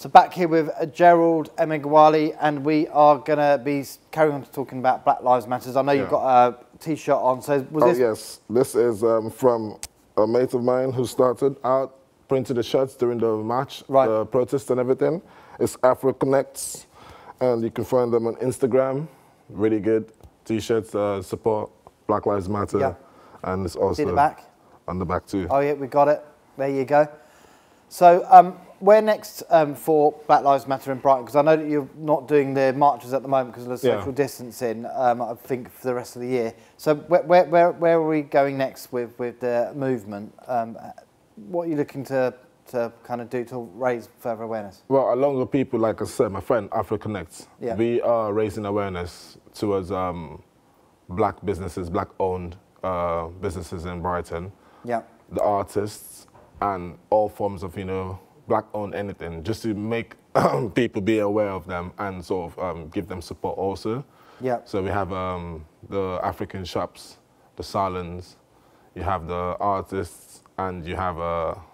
So back here with Gerrald Emeagwali, and we are going to be carrying on talking about Black Lives Matter. I know you've got a T-shirt on. So was this? Yes, this is from a mate of mine who started out printing the shirts during the march, the protest and everything. It's Afro Connects, and you can find them on Instagram. Really good T-shirts, support Black Lives Matter. Yeah. And it's also the back? On the back too. Oh yeah, we got it. There you go. So where next for Black Lives Matter in Brighton? Because I know that you're not doing the marches at the moment because of the social distancing, I think, for the rest of the year. So where are we going next with the movement? What are you looking to kind of do to raise further awareness? Well, along with people, like I said, my friend Afro Connects, we are raising awareness towards black businesses, black-owned businesses in Brighton. Yeah. The artists and all forms of, black-owned anything, just to make people be aware of them and sort of give them support also. Yeah. So we have the African shops, the salons, you have the artists, and you have,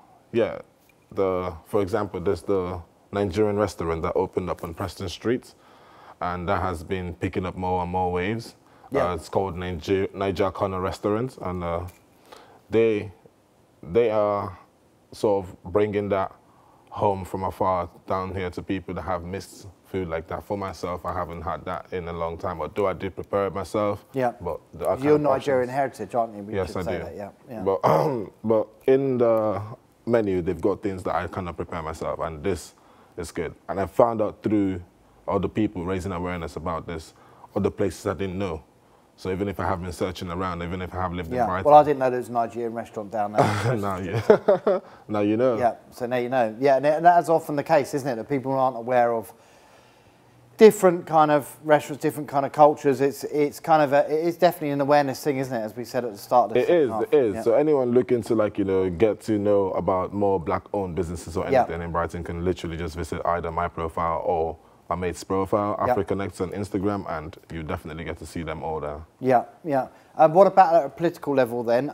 for example, there's the Nigerian restaurant that opened up on Preston Street, and that has been picking up more and more waves. Yeah. It's called Niger Corner Restaurant, and they are sort of bringing that home from afar down here to people that have missed food like that. For myself, I haven't had that in a long time, although I did prepare it myself. Yeah. But you're Nigerian heritage, aren't you? Yes, I do. That, yeah. But in the menu, they've got things that I cannot prepare myself, and this is good. And I found out through other people raising awareness about this, other places I didn't know. So even if I have been searching around, even if I have lived in Brighton. Well, I didn't know there was a Nigerian restaurant down there. Now you know. Yeah, so now you know. Yeah, and that's often the case, isn't it? That people aren't aware of different kind of restaurants, different kind of cultures. It's kind of it is definitely an awareness thing, isn't it? As we said at the start of this. It is. Yeah. So anyone looking to get to know about more black-owned businesses or anything in Brighton can literally just visit either my profile or my mate's profile, Afro Connects on Instagram, and you definitely get to see them all there. Yeah, yeah. What about at a political level then?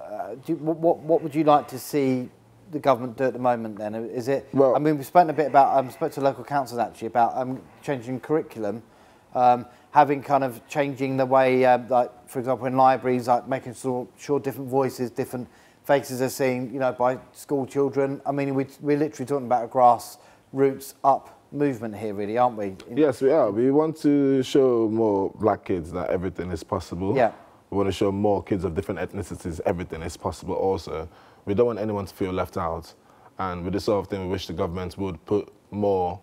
What would you like to see the government do at the moment then? Is it, well, I mean, we've spoken a bit about, spoke to local councils actually about changing curriculum, having kind of changing the way, like, for example, in libraries, like making sure different voices, different faces are seen, by school children. I mean, we're literally talking about a grassroots up movement here, really, aren't we? Yes, we are. We want to show more black kids that everything is possible. Yeah. We want to show more kids of different ethnicities everything is possible also. We don't want anyone to feel left out. And with this sort of thing, we wish the government would put more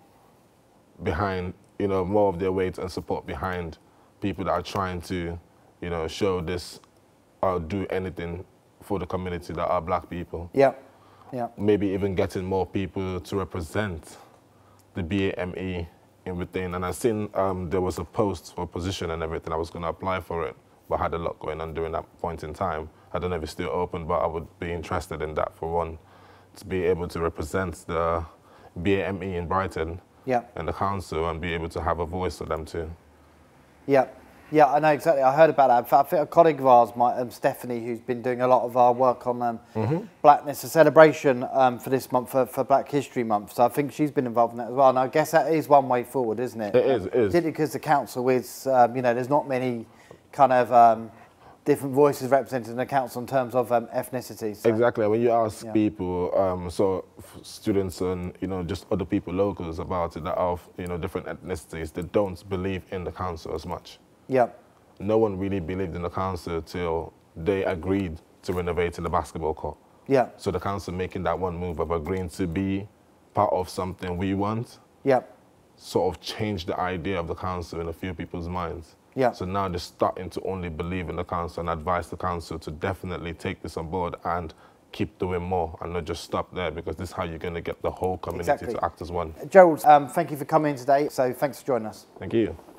behind, more of their weight and support behind people that are trying to, show this or do anything for the community that are black people. Yeah, yeah. Maybe even getting more people to represent the BLM in within, and I seen there was a post for a position and everything. I was going to apply for it, but had a lot going on during that point in time. I don't know if it's still open, but I would be interested in that for one, to be able to represent the BLM in Brighton and the council and be able to have a voice for them too. Yeah. Yeah, I know exactly. I heard about that. In fact, I think a colleague of ours, Stephanie, who's been doing a lot of our work on Blackness, a celebration for this month, for Black History Month. So I think she's been involved in that as well. And I guess that is one way forward, isn't it? It is. Particularly because the council is, there's not many kind of different voices represented in the council in terms of ethnicity. So. Exactly. When you ask people, students and just other people, locals, about it that are of different ethnicities, they don't believe in the council as much. Yeah. No one really believed in the council till they agreed to renovating the basketball court. Yeah. So the council making that one move of agreeing to be part of something we want. Yeah. Sort of changed the idea of the council in a few people's minds. Yeah. So now they're starting to only believe in the council and advise the council to definitely take this on board and keep doing more and not just stop there, because this is how you're going to get the whole community to act as one. Gerrald, thank you for coming in today. So thanks for joining us. Thank you.